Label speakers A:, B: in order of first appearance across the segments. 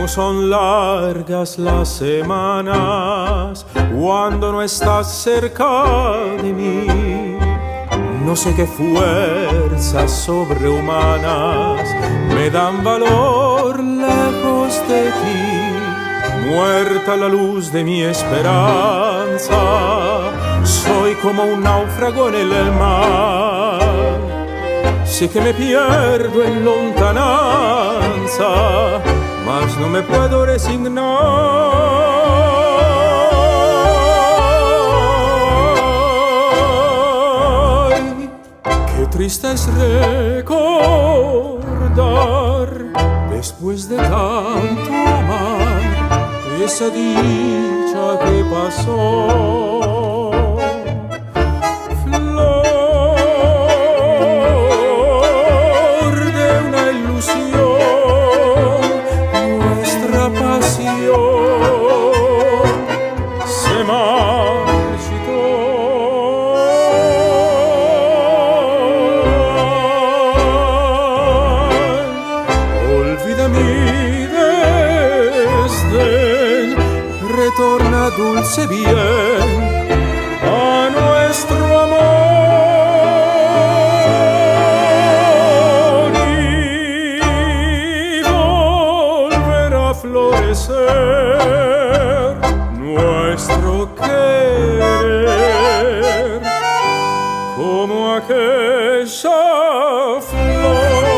A: Como son largas las semanas cuando no estás cerca de mí. No sé qué fuerzas sobrehumanas me dan valor lejos de ti. Muerta la luz de mi esperanza, soy como un náufrago en el mar. Sé que me pierdo en lontananza, mas no me puedo resignar. Qué triste es recordar, después de tanto amar, esa dicha que pasó. Retorna dulce bien a nuestro amor y volverá a florecer nuestro querer como aquella flor.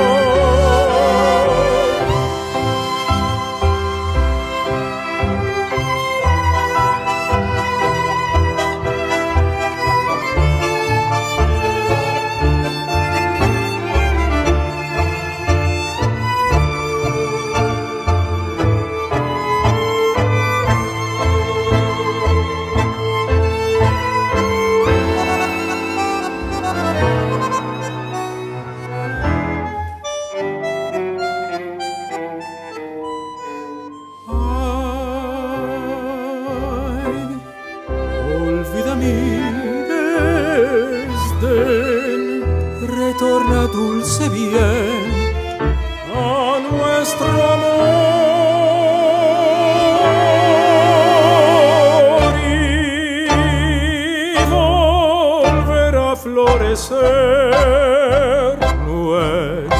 A: Olvida mi desdén, retorna dulce bien a nuestro amor y volverá a florecer nuestro